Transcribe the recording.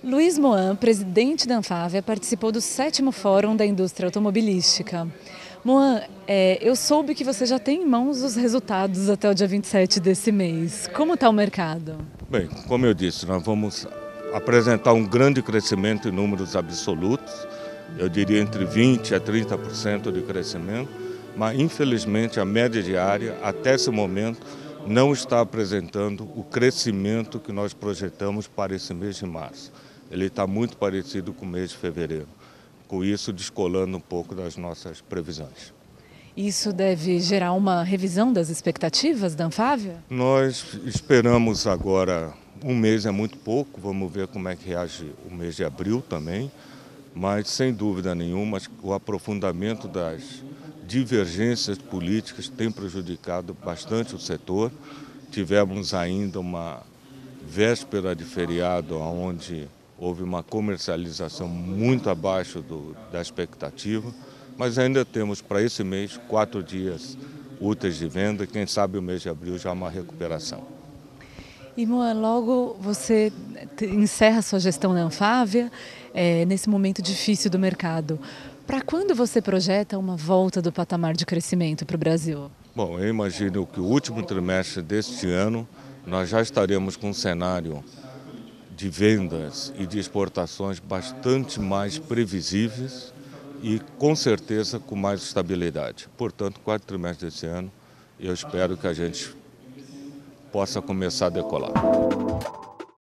Luiz Mohan, presidente da Anfávia, participou do 7º Fórum da Indústria Automobilística. Mohan, eu soube que você já tem em mãos os resultados até o dia 27 desse mês. Como está o mercado? Bem, como eu disse, nós vamos apresentar um grande crescimento em números absolutos, eu diria entre 20% a 30% de crescimento, mas infelizmente a média diária, até esse momento, não está apresentando o crescimento que nós projetamos para esse mês de março. Ele está muito parecido com o mês de fevereiro, com isso descolando um pouco das nossas previsões. Isso deve gerar uma revisão das expectativas da Anfávia? Nós esperamos agora, um mês é muito pouco, vamos ver como é que reage o mês de abril também, mas sem dúvida nenhuma o aprofundamento das divergências políticas tem prejudicado bastante o setor. Tivemos ainda uma véspera de feriado onde houve uma comercialização muito abaixo da expectativa, mas ainda temos para esse mês 4 dias úteis de venda e quem sabe o mês de abril já uma recuperação. E Mohan, logo você encerra sua gestão na Anfávia, nesse momento difícil do mercado. Para quando você projeta uma volta do patamar de crescimento para o Brasil? Bom, eu imagino que o último trimestre deste ano nós já estaremos com um cenário de vendas e de exportações bastante mais previsíveis e com certeza com mais estabilidade. Portanto, quarto trimestre desse ano, eu espero que a gente possa começar a decolar.